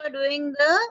were doing the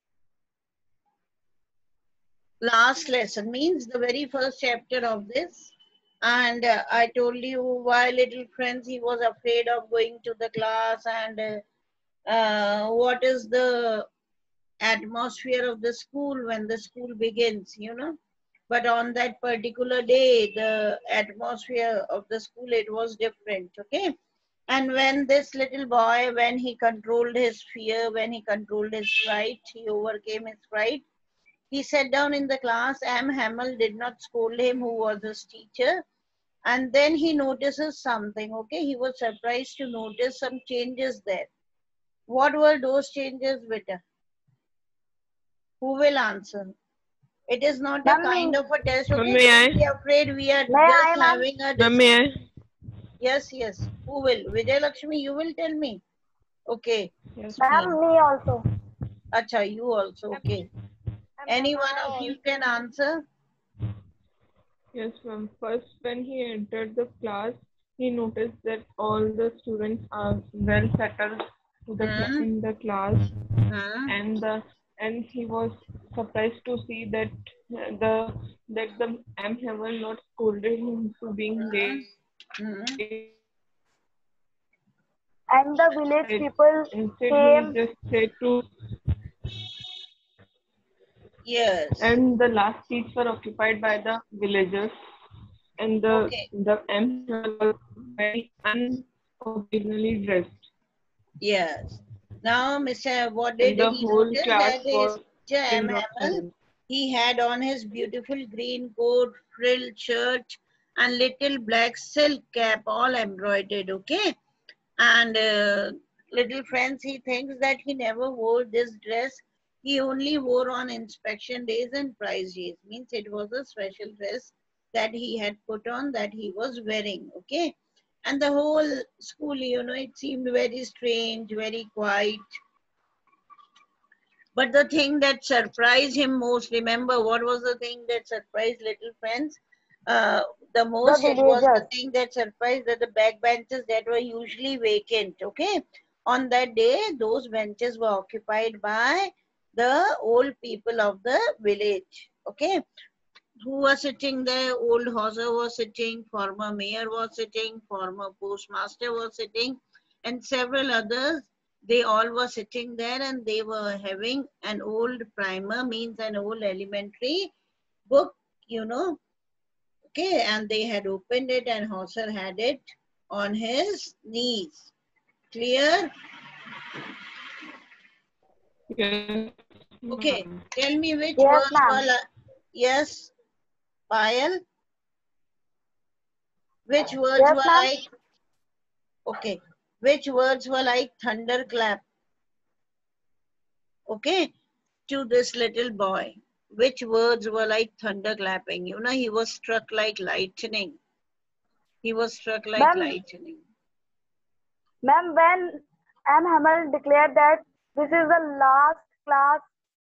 last lesson, means the very first chapter of this. And I told you why little friends he was afraid of going to the class, and what is the atmosphere of the school when the school begins, you know. But on that particular day, the atmosphere of the school, it was different, okay. And when this little boy, when he controlled his fear, when he controlled his fright, he overcame his fright. He sat down in the class. Am Hamel did not scold him, who was his teacher. And then he notices something, okay. He was surprised to notice some changes there. What were those changes, Vita? Who will answer? It is not a Ma'am, kind of a test, okay? May Don't be I? afraid. We are may I, just ma'am? having a Ma'am, may I? discussion. Yes, yes. Who will? Vijay Lakshmi, you will tell me. Okay. Yes, Ma'am, ma'am. me also. Acha, you also. Okay. Any one of you can answer? Yes, ma'am. First, when he entered the class, he noticed that all the students are well settled Hmm. in the class, Hmm. and he was surprised to see that the M have not scolded him to being Hmm. late. Hmm. And the village people Instead, he came. just said to, Yes. and the last seats were occupied by the villagers, and Okay. the M was very unoccasionally dressed, Yes. Now, Mr. What and did the he whole notice? class That his was teacher, M. in the Hamel, silence. he had on his beautiful green coat, frilled shirt, and little black silk cap, all embroidered, okay? And little friends, he thinks that he never wore this dress. He only wore on inspection days and prize days. Means it was a special dress that he had put on, that he was wearing, okay. And the whole school, you know, it seemed very strange, very quiet. But the thing that surprised him most, remember what was the thing that surprised little friends? Uh, the The most, it was the villagers. thing that surprised that the back benches that were usually vacant, okay? On that day, those benches were occupied by the old people of the village, okay? Who was sitting there? Old Hauser was sitting, former mayor was sitting, former postmaster was sitting, and several others. They all were sitting there, and they were having an old primer, means an old elementary book, you know. Okay, and they had opened it, and Hauser had it on his knees. Clear? Yes, Okay, ma'am. tell me which Yes, words ma'am. were yes, Payal. Which words Yes, were ma'am. like okay? Which words were like thunderclap? Okay, to this little boy. Which words were like thunderclapping? You know, he was struck like lightning. He was struck like Ma'am, lightning. ma'am, when M. Hamel declared that this is the last class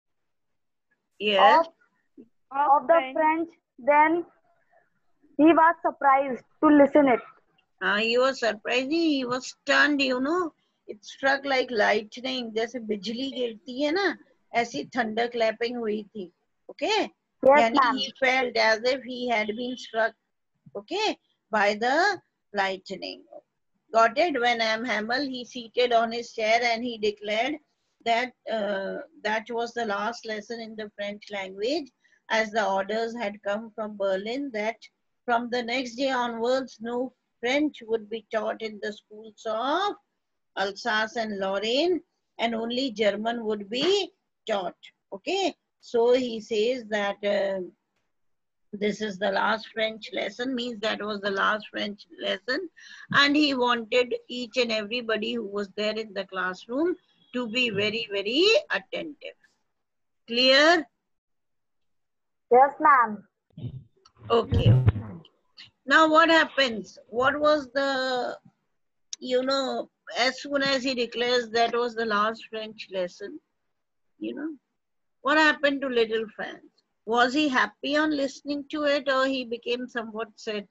Yes. of the French, then he was surprised to listen it. He was surprised. He was stunned, you know. It struck like lightning. जैसे बिजली गिरती है ना, ऐसी thunder clapping हुई थी. Okay. Yes, यानी ma'am. he felt as if he had been struck, okay, by the lightning. Got it? When M. Hamel, he seated on his chair and he declared that that was the last lesson in the French language, as the orders had come from Berlin that from the next day onwards, no French would be taught in the schools of Alsace and Lorraine, and only German would be taught. Okay, so he says that this is the last French lesson, means that was the last French lesson, and he wanted each and everybody who was there in the classroom to be very, very attentive. Clear? Yes, ma'am. Okay. Now what happens? What was the, you know, as soon as he declares that was the last French lesson, you know, what happened to little Franz? Was he happy on listening to it, or he became somewhat sad?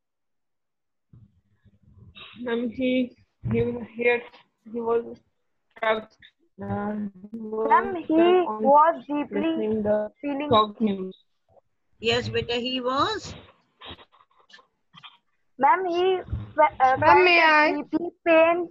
Ma'am, he had he was shocked. Ma'am, he was deeply Listening the feeling. shock news. Yes, beta, he was. Ma'am, he felt Ma'am, may I? deeply pain.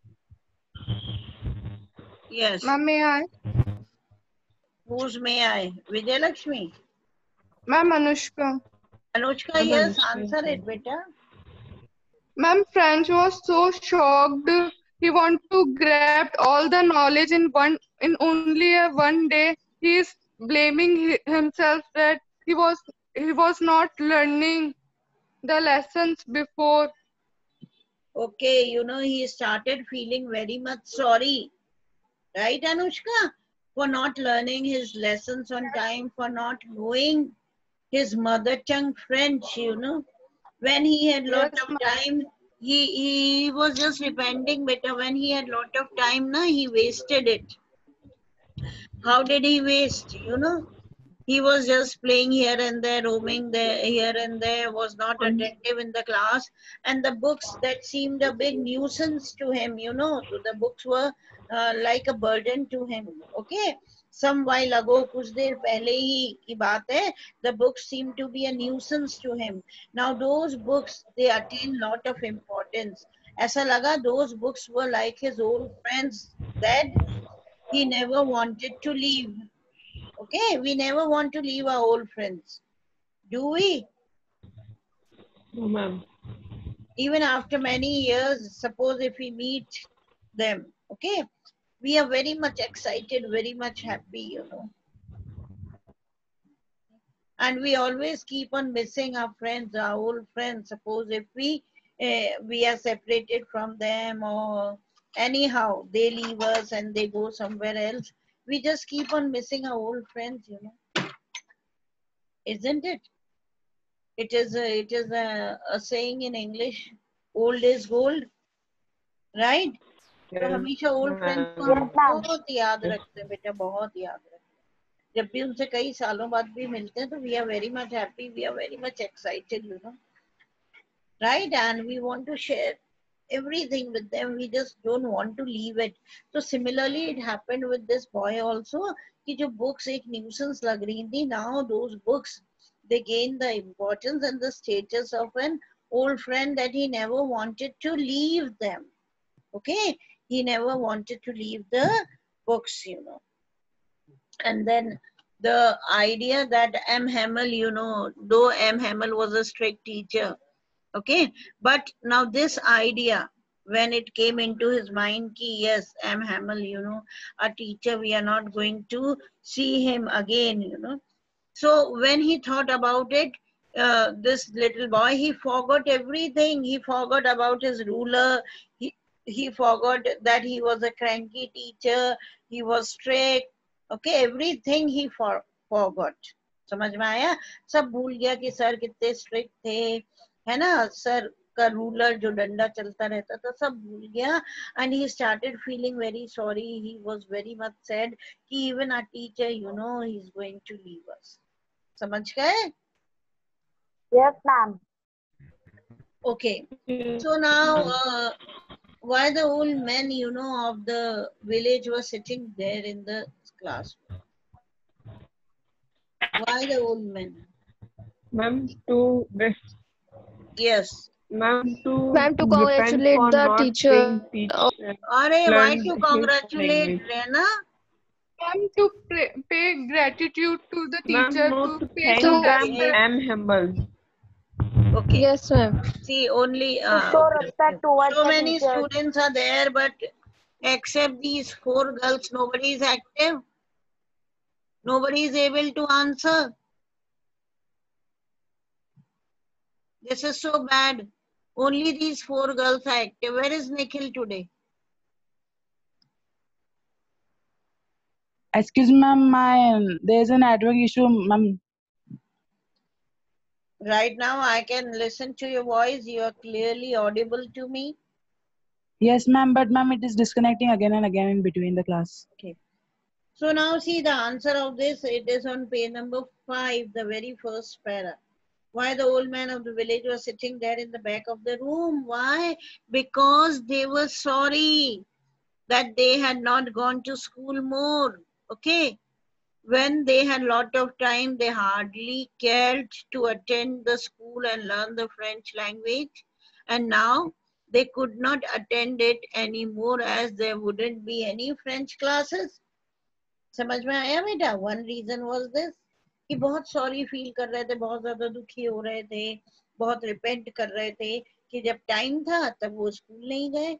Yes. Ma'am, may I? Whose may I? Vijay Lakshmi. Ma'am, Anushka. Anushka, yes, answer it, beta. Ma'am, French was so shocked. He want to grab all the knowledge in only one day. He is blaming himself that he was not learning the lessons before. Okay, you know, he started feeling very much sorry. Right, Anushka? For not learning his lessons on time, for not knowing his mother tongue French, you know. When he had lot Yes, of ma'am. time, he was just repenting, but when he had lot of time, na, he wasted it. How did he waste? You know, he was just playing here and there, roaming there, here and there, was not attentive in the class. And the books that seemed a big nuisance to him, you know, the books were like a burden to him. Okay. Some while ago, kuch der pehle hi ki baat hai, the books seemed to be a nuisance to him. Now those books, they attain lot of importance. Aisa laga those books were like his old friends that he never wanted to leave. Okay, we never want to leave our old friends. Do we? No, ma'am. Even after many years, suppose if we meet them, okay, we are very much excited, very much happy, you know. And we always keep on missing our friends, our old friends. Suppose if we are separated from them or anyhow they leave us and they go somewhere else, we just keep on missing our old friends, you know. Isn't it? It is a saying in English, old is gold, right? तो हमेशा old friends को हम Yes, ma'am. बहुत याद रखते हैं बेटा, बहुत याद रखते हैं. जब भी उनसे कई सालों बाद भी मिलते हैं तो we are very much happy, we are very much excited, you know, right? And we want to share everything with them. We just don't want to leave it. So similarly, it happened with this boy also. कि जो books एक nuisance लग रही थी, now those books, they gain the importance and the status of an old friend that he never wanted to leave them. Okay, he never wanted to leave the books, you know. And then the idea that M. Hamel, you know, though M. Hamel was a strict teacher, okay, but now this idea, when it came into his mind, ki yes, M. Hamel, you know, a teacher, we are not going to see him again, you know. So when he thought about it, this little boy, he forgot everything. He forgot about his ruler. He forgot that he was a cranky teacher. He was strict. Okay, everything he forgot. समझ में आया? सब भूल गया कि sir कितने strict थे, है ना? सर का ruler जो डंडा चलता रहता था, सब भूल गया. And he started feeling very sorry. He was very much sad कि even our teacher, you know, he's going to leave us. समझ गए? Yes, ma'am. Okay. So now, why the old men, you know, of the village were sitting there in the class? Why the old men? Ma'am, to this. Yes. Ma'am, to congratulate for the not teacher. being Arey, why learned to his congratulate, language. Rena? Ma'am, to pay gratitude to the Ma'am, teacher, not to to pay thank some them. respect. M. Hamel. Okay. Yes, ma'am. See, only To show respect towards so the many teachers. students are there, but except these 4 girls, nobody is active. Nobody is able to answer. This is so bad. Only these 4 girls are active. Where is Nikhil today? Excuse me, ma'am, there's a network issue, ma'am. Right now, I can listen to your voice. You are clearly audible to me. Yes, ma'am, but ma'am, it is disconnecting again and again in between the class. Okay. So now see the answer of this. It is on page number 5, the very first para. Why the old man of the village was sitting there in the back of the room? Why? Because they were sorry. that they had not gone to school more. Okay. When they had lot of time, they hardly cared to attend the school and learn the French language. And now they could not attend it anymore as there wouldn't be any French classes. समझ में आया बेटा? One reason was this कि बहुत sorry feel कर रहे थे, बहुत ज्यादा दुखी हो रहे थे, बहुत रिपेंट कर रहे थे कि जब टाइम था तब वो स्कूल नहीं गए.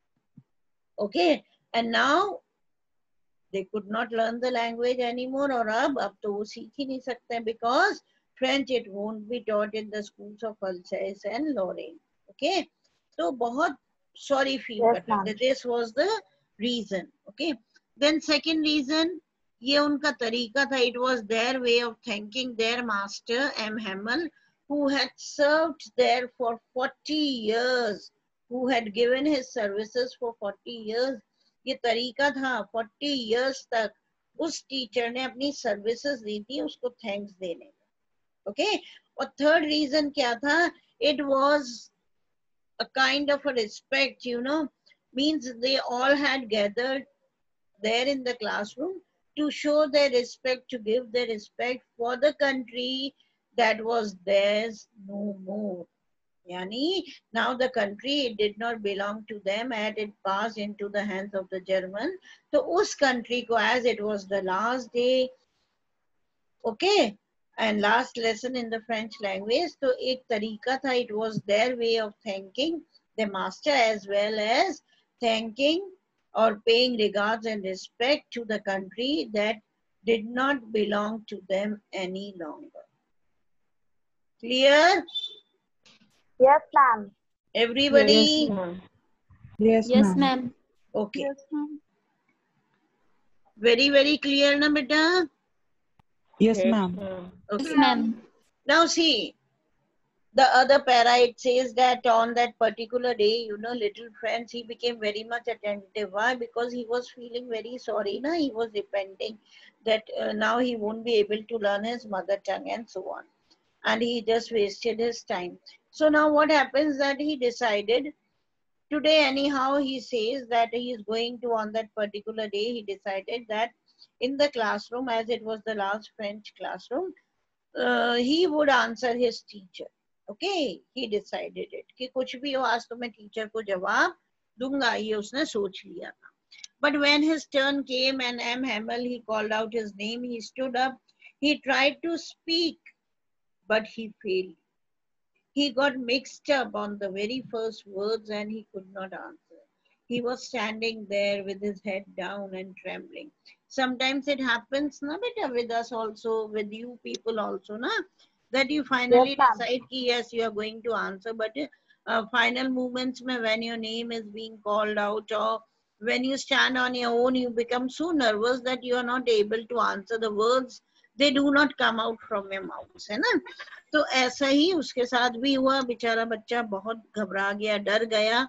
Okay, and now they could not learn the language anymore. और अब तो वो सीख ही नहीं सकते because French it won't be taught in the schools of Alsace and Lorraine. Okay, तो बहुत sorry feel Yes, कर रहे थे. This was the reason. Okay, then second reason, ये उनका तरीका था. It was their way of thanking their master M. Hamel, who had served there for 40 years, who had given his services for 40 years. ये तरीका था 40 years तक उस teacher ने अपनी सर्विसेज दी थी उसको थैंक्स देने में. ओके, और थर्ड रीजन क्या था? It was a kind of a respect, you know, means they all had gathered there in the classroom to show their respect, to give their respect for the country that was theirs no more. Yani, now the country did not belong to them and it passed into the hands of the German. So, us country ko, as it was the last day, okay, and last lesson in the French language, so ek tarika tha, it was their way of thanking the master as well as thanking or paying regards and respect to the country that did not belong to them any longer. Clear? Yes, ma'am. Everybody? Yes, Yes, ma'am. ma'am. Okay. Yes, ma'am. Very, very clear, na beta? Yes, ma'am. Okay. Yes, ma'am. Now see, the other para, it says that on that particular day, you know, little friends, he became very much attentive. Why? Because he was feeling very sorry, na? He was repenting that now he won't be able to learn his mother tongue and so on. And he just wasted his time. So now what happens that he decided, today anyhow he says that he is going to, on that particular day, he decided that in the classroom, as it was the last French classroom, he would answer his teacher. Okay, he decided it कि कुछ भी हो आज तो मैं teacher को जवाब दूंगा, ये उसने सोच लिया था. But when his turn came and M. Hamel, he called out his name, he stood up, he tried to speak, but he failed. He got mixed up on the very first words and he could not answer. He was standing there with his head down and trembling. Sometimes it happens, na beta, with us also, with you people also, na, that you finally Yes, ma'am. decide ki yes, you are going to answer, but final moments mein, when your name is being called out or when you stand on your own, you become so nervous that you are not able to answer the words. They do not come out from your mouth, है ना? तो ऐसा ही उसके साथ भी हुआ. बेचारा बच्चा बहुत घबरा गया, डर गया.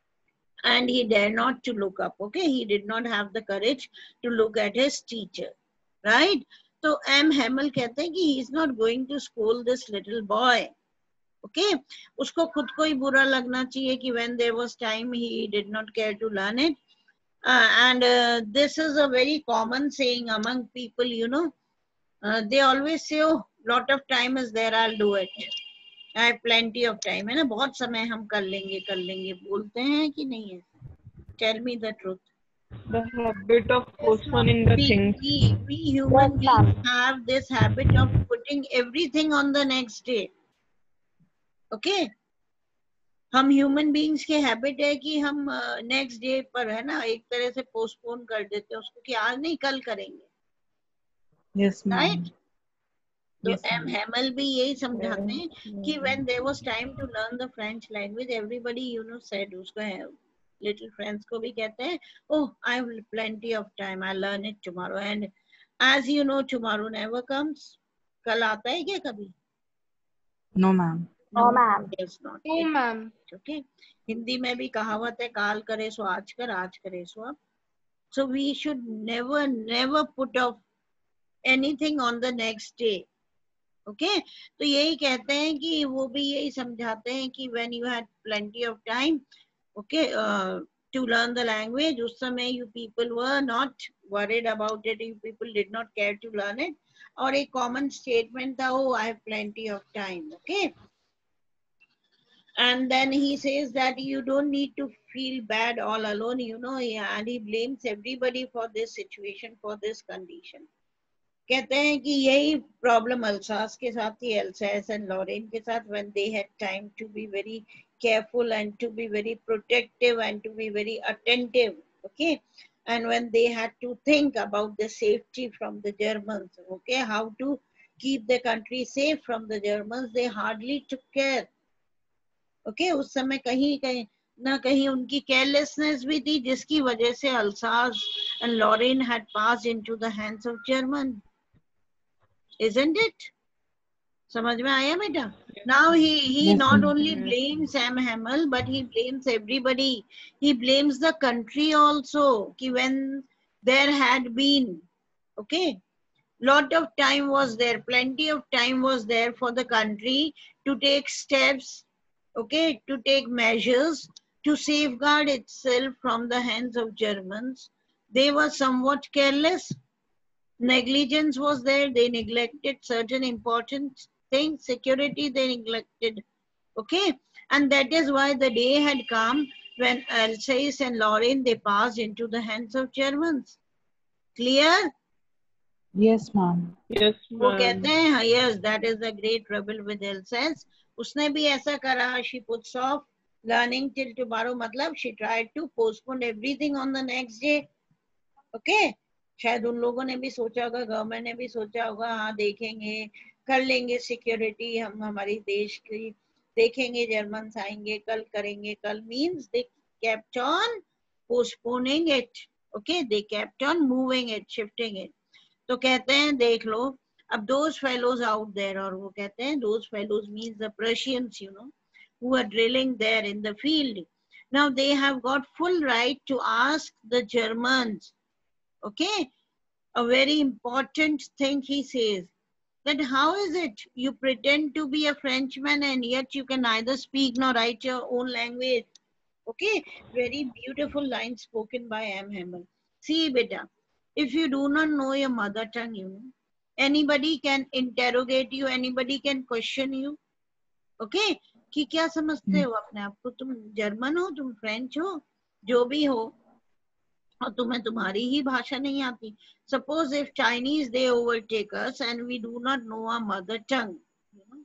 And he dared not to look up. Okay, he did not have the courage to look at his teacher, right? So M. Hamel कहते हैं कि he is not going to scold this little boy. Okay, उसको खुद को ही बुरा लगना चाहिए कि when there was time he did not care to learn it. And this is a very common saying among people, you know. They always say, oh, lot of time is there, I'll do it. I have plenty of time. है ना, बहुत समय हम कर लेंगे बोलते हैं कि नहीं है? Tell me the truth. The habit of postponing the things. We human Yes, ma'am. beings have this habit of putting everything on the next day. Okay? हम ह्यूमन बीइंग्स के हैबिट है कि हम नेक्स्ट डे पर, है ना, एक तरह से पोस्टपोन कर देते हैं उसको कि आज नहीं कल करेंगे. Yes, ma'am. Right? तो Yes, M. ma'am. Hamel भी यही समझाते हैं कि when there was time to learn the French language, everybody, you know, said, उसको है, little friends को भी कहते हैं, oh, I have plenty of time, I'll learn it tomorrow. And as you know, tomorrow never comes. कल आता है क्या कभी? No, ma'am. No, ma'am. Yes, not. No, ma'am. Okay. Hindi में भी कहावत है, काल करे सो आज कर, आज करे सो अब. So we should never put off anything on the next day. Okay, तो यही कहते हैं कि वो भी यही समझाते हैं कि when you had plenty of time, okay, to learn the language. उस समय you people were not worried about it. You people did not care to learn it. और एक common statement था, oh, I have plenty of time. Okay. And then he says that you don't need to feel bad all alone, you know, and he blames everybody for this situation, for this condition. कहते हैं कि यही problem Alsace के साथ थी, Alsace and Lauren के साथ, when they had time to be very careful and to be very protective and to be very attentive, okay, and when they had to think about the safety from the Germans, okay, how to keep the country safe from the Germans, they hardly took care. Okay उस समय कहीं कहीं ना कहीं उनकी carelessness भी थी, जिसकी वजह से Alsace and Lorraine had passed into the hands of German. Isn't it? समझ में आया बेटा? Now he Yes, not ma'am. only blames Sam Hamill, but he blames everybody. He blames the country also. कि when there had been, okay, lot of time was there, plenty of time was there for the country to take steps, okay, to take measures to safeguard itself from the hands of Germans. They were somewhat careless. Negligence was there. They neglected certain important things. Security they neglected. Okay. And that is why the day had come when Alsace and Lorraine, they passed into the hands of Germans. Clear? Yes, ma'am. Yes, वो ma'am. कहते हैं yes, that is the great trouble with Alsace. उसने भी ऐसा करा. She puts off learning till tomorrow. मतलब she tried to postpone everything on the next day. Okay. शायद उन लोगों ने भी सोचा होगा, गवर्नमेंट ने भी सोचा होगा, हाँ देखेंगे, कर लेंगे सिक्योरिटी, हम हमारी देश की देखेंगे, जर्मन्स आएंगे कल, करेंगे कल. Means they kept on postponing it. Okay, they kept on moving it, shifting it. तो कहते हैं देख लो, अब those fellows out there, और वो कहते हैं those fellows means the Prussians, you know, who are drilling there in the field. Now they have got full right to ask the Germans, okay, a very important thing he says, that how is it you pretend to be a Frenchman and yet you can neither speak nor write your own language. Okay, very beautiful line spoken by M. Hamill. See, beta, if you do not know your mother tongue, you know, anybody can interrogate you, anybody can question you. Okay, कि क्या समझते हो अपने आप को, तुम German हो, तुम फ्रेंच हो, जो भी हो, और तुम्हें तुम्हारी ही भाषा नहीं आती. Suppose if Chinese they overtake us and we do not know our mother tongue, you know,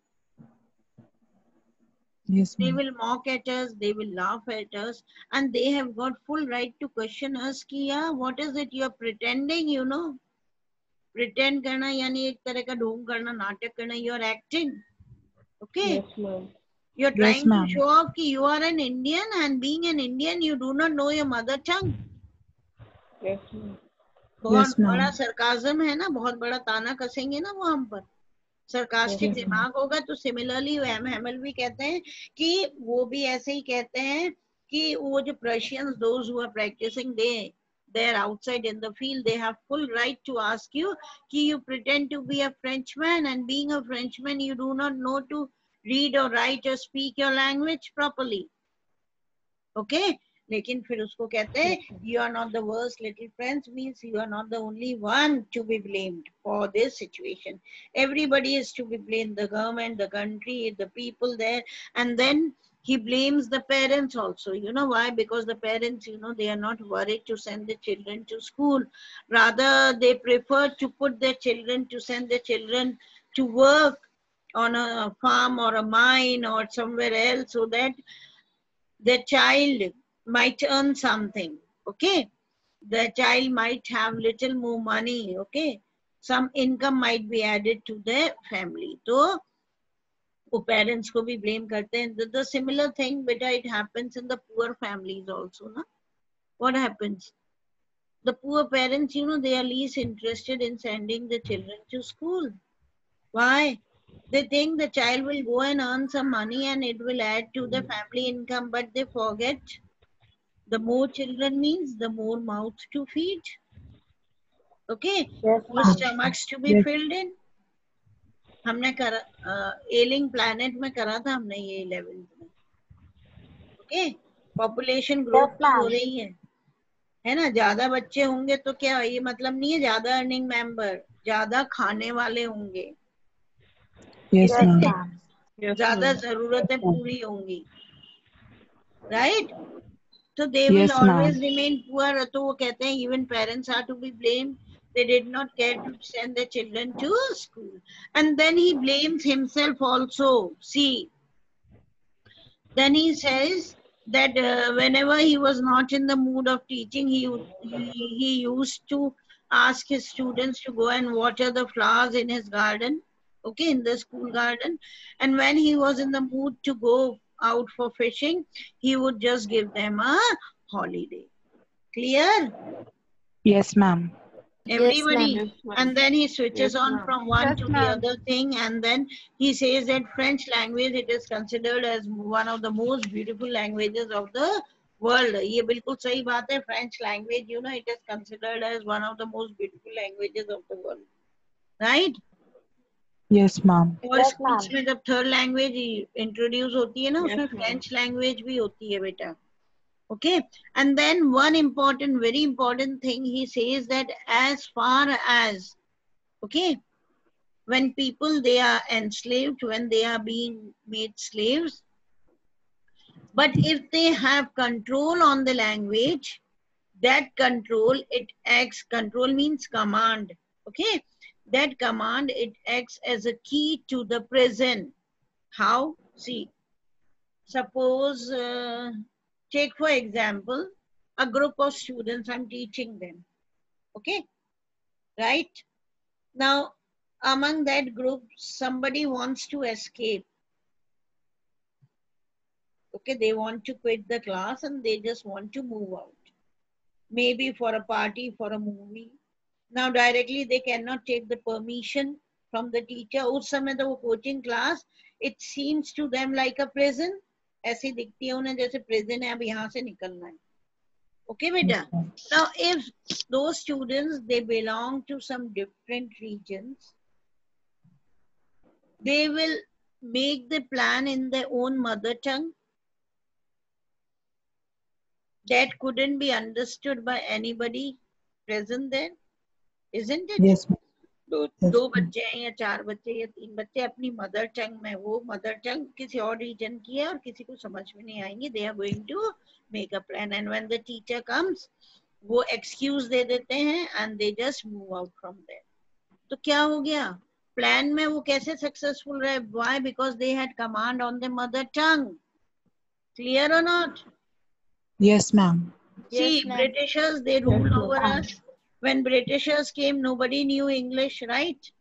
Yes, they ma'am. will mock at us, they will laugh at us, and they have got full right to question us कि yeah, what is it you are pretending, you know. Pretend करना यानी एक तरह का ढोंग करना, नाटक करना, you are acting. Okay. Yes, ma'am. You are Yes, trying to ma'am. show off कि you are an Indian, and being an Indian you do not know your mother tongue. Yes, ma'am. बहुत Yes, ma'am. बड़ा sarcasm है ना, बहुत बड़ा ताना कसेंगे ना वो हम पर. सरकास्टिक Yes, दिमाग होगा. तो सिमिलरली एम हैमिल भी कहते हैं कि वो भी ऐसे ही कहते हैं कि वो जो Prussians, those who are practising, they are outside in the field, they have full right to ask you कि you pretend to be a Frenchman, and being a Frenchman you do not know to read or write or speak your language properly. Okay. लेकिन फिर उसको कहते हैं you are not the worst little French, means you are not the only one to be blamed for this situation. Everybody is to be blamed, the government, the country, the people there. And then he blames the parents also. You know why? Because the parents, you know, they are not worried to send the children to school. Rather, they prefer to put their children, to send their children to work on a farm or a mine or somewhere else, so that the child might earn something. Okay, the child might have little more money. Okay, some income might be added to their family. So वो parents को भी blame करते हैं. The similar thing, beta, it happens in the poor families also, na? What happens? The poor parents, you know, they are least interested in sending the children to school. Why? They think the child will go and earn some money and it will add to the family income, but they forget the more children means the more mouths to feed. Okay, Yes, more ma'am. stomachs to be Yes. filled in. हमने करा ailing planet में करा था हमने ये 11th में. Okay, population growth तो हो ma'am. रही है ना, ज्यादा बच्चे होंगे तो क्या, ये मतलब नहीं है ज्यादा अर्निंग मेंबर, ज्यादा खाने वाले होंगे, Yes, Yes, ma'am. ma'am. Yes, ज्यादा ma'am. जरूरतें Yes, ma'am. पूरी होंगी, right? So they will Yes, always ma'am. remain poor. तो वो कहते हैं even parents are to be blamed. They did not care to send their children to school. And then he blames himself also. See, then he says that whenever he was not in the mood of teaching, he used to ask his students to go and water the flowers in his garden, okay, in the school garden. And when he was in the mood to go out for fishing, he would just give them a holiday. Clear? Yes, ma'am. Everybody. Yes, ma'am. And then he switches Yes, on ma'am. from one Yes, to the ma'am. other thing, and then he says that French language, it is considered as one of the most beautiful languages of the world. ये बिल्कुल सही बात है. French language, you know, it is considered as one of the most beautiful languages of the world, right? Yes, ma'am. और Yes, schools ma'am. में जब third language introduce होती है ना, Yes, उसमें ma'am. फ्रेंच लैंग्वेज भी होती है बेटा. Okay, and then one important, very important thing, he says that as far as, okay, when people, they are enslaved, when they are being made slaves, but if they have control on the language, that control, it acts, control means command, okay, that command, it acts as a key to the prison. How? See, suppose, take for example, a group of students, I'm teaching them, okay, right? Now, among that group, somebody wants to escape. Okay, they want to quit the class and they just want to move out. Maybe for a party, for a movie. Now, directly, they cannot take the permission from the teacher. उस समय तो वो coaching class, it seems to them like a prison. ऐसी दिखती है उन्हें जैसे prison है, अब यहाँ से निकलना है. Okay, beta? Yes, ma'am. Now, if those students, they belong to some different regions, they will make the plan in their own mother tongue that couldn't be understood by anybody present there, isn't it? Yes, ma'am. दो Yes, दो ma'am. बच्चे हैं या चार बच्चे या तीन बच्चे अपनी मदर टंग में, वो मदर टंग किसी और रीजन की है और किसी को समझ में नहीं आएंगे. They are going to make a plan and when the teacher comes, वो एक्सक्यूज दे देते हैं and they just move out from there. तो क्या हो गया? प्लान में वो कैसे सक्सेसफुल रहे? Why? Because they had command on the mother tongue. Clear और not? Yes, ma'am. See, Yes, ma'am. Britishers, they ruled ma'am. over us. When Britishers came, nobody knew English, right?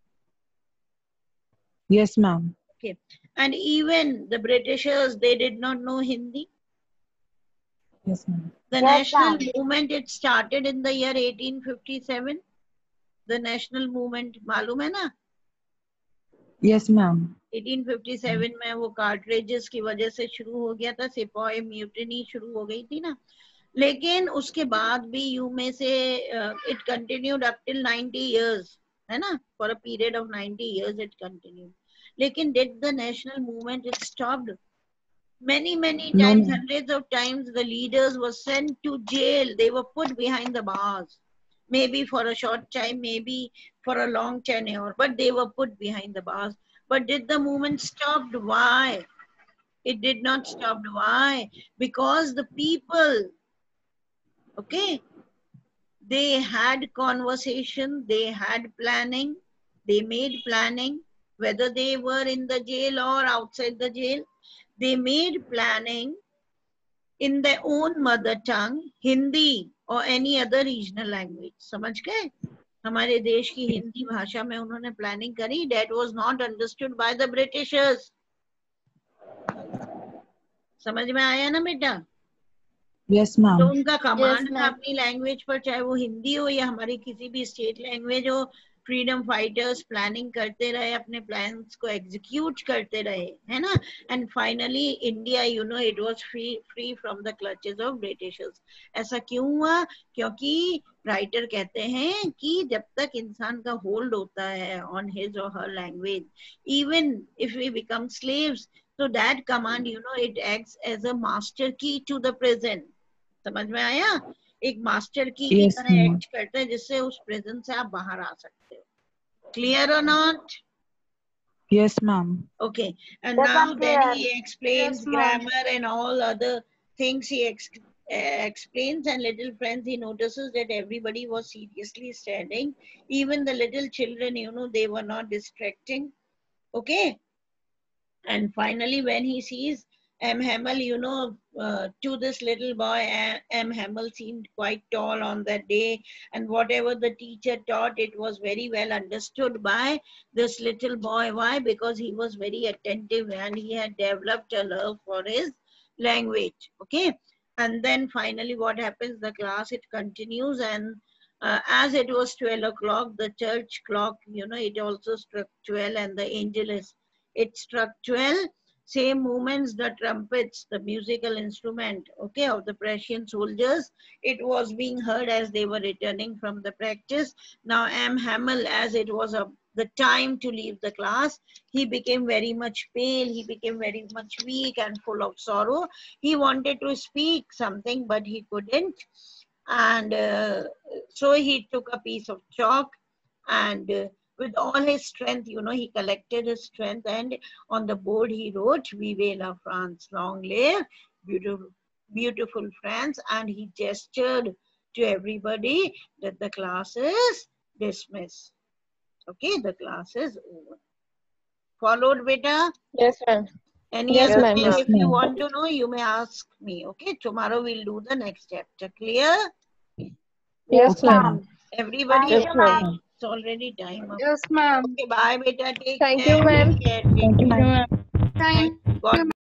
Yes, ma'am. Okay. And even the Britishers, they did not know Hindi. Yes, ma'am. The Yes, national ma'am. movement, it started in the year 1857. The national movement, मालूम है ना? Yes, ma'am. 1857 में वो कार्ट्रेजेस की वजह से शुरू हो गया था, सिपाही म्यूटिनी शुरू हो गई थी ना. लेकिन उसके बाद भी यू में से it continued up till 90 years, है ना? For a period of 90 years it continued. लेकिन did the national movement it stopped? Many No, times, ma'am. hundreds of times, the leaders were sent to jail. They were put behind the bars. Maybe for a short time, maybe for a long tenure, but they were put behind the bars. But did the movement stop? Why? It did not stop. Why? Because the people, okay, they had conversation, they had planning, they made planning, whether they were in the jail or outside the jail. They made planning in their own mother tongue, Hindi or any other regional language. समझ गए? हमारे देश की हिंदी भाषा में उन्होंने planning करी. That was not understood by the Britishers. समझ में आया ना बेटा? Yes, तो ma'am. उनका कमांड था ma'am. अपनी लैंग्वेज पर, चाहे वो हिंदी हो या हमारी किसी भी स्टेट लैंग्वेज हो. फ्रीडम फाइटर्स प्लानिंग करते रहे, अपने प्लान्स को एग्जीक्यूट करते रहे, है ना? And finally India, you know, it was free from the clutches of Britishers. ऐसा क्यों हुआ? क्योंकि राइटर कहते हैं कि जब तक इंसान का होल्ड होता है on his or her language, even if we become slaves, So that command, you know, it acts as a master key to the present. समझ में आया? एक master key की Yes, तरह ma'am. act करता है जिससे उस present से आप बाहर आ सकते हो. Clear or not? Yes, ma'am. Okay. And Yes, now ma'am, then clear. he explains Yes, ma'am. grammar and all other things he explains, and little friends, he notices that everybody was seriously studying. Even the little children, you know, they were not distracting. Okay. And finally, when he sees M. Hamel, you know, to this little boy, M. Hamel seemed quite tall on that day. And whatever the teacher taught, it was very well understood by this little boy. Why? Because he was very attentive and he had developed a love for his language. Okay. And then finally, what happens? The class, it continues. And as it was 12 o'clock, the church clock, you know, it also struck 12, and the angel is, it struck 12. Same moments, the trumpets, the musical instrument, okay, of the Prussian soldiers, it was being heard as they were returning from the practice. Now M. Hamel, as it was the time to leave the class, he became very much pale, he became very much weak and full of sorrow. He wanted to speak something, but he couldn't. And so he took a piece of chalk, and with all his strength, you know, he collected his strength, and on the board he wrote, "Vive la France, long live beautiful, beautiful France," and he gestured to everybody that the class is dismissed. Okay, the class is over. Followed, beta? Yes, ma'am. Any Yes, other ma'am. thing, Yes, if you ma'am. want to know, you may ask me. Okay, tomorrow we'll do the next chapter. Clear? Yes, Okay, ma'am. ma'am. Everybody, Yes, Thank you, ma'am. ma'am. it's already time up. Yes, ma'am. Okay, bye, beta. Take Thank care. you, ma'am. Take care. Thank you, ma'am. Thank God